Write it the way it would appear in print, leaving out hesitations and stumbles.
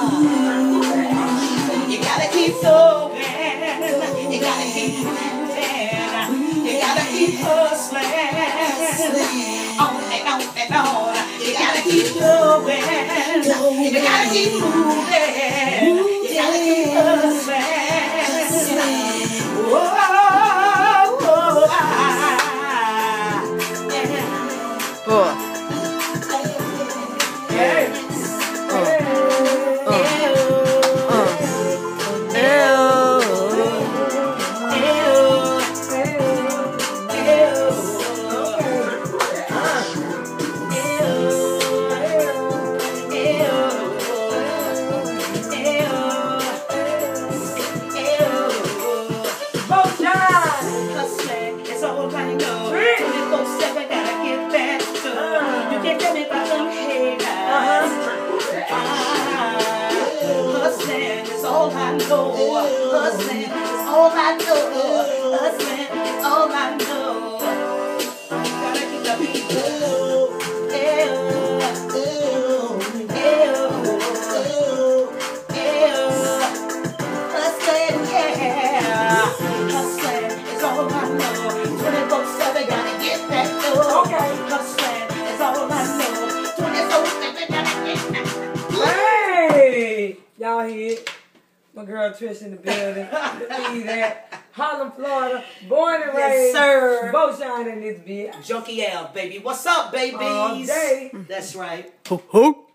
You gotta keep going. You gotta keep moving. You gotta keep hustling. On and on and on. You gotta keep going. You gotta keep moving. You gotta keep hustling. Whoa, whoa, all I know. Hustling is all I know. Hustling is all I know. Gotta keep the people. Hustling, yeah. Hustling is all I know. 24/7, gotta get that dough. Okay. Hustling is all I know. 24/7, gotta get that dough. Hey! Y'all hear it? My girl Trish in the building. Believe that. Harlem, Florida. Born and raised. Yes, sir. Beaushine in this bitch. Junkie L, baby. What's up, babies? All day. That's right. Ho, ho.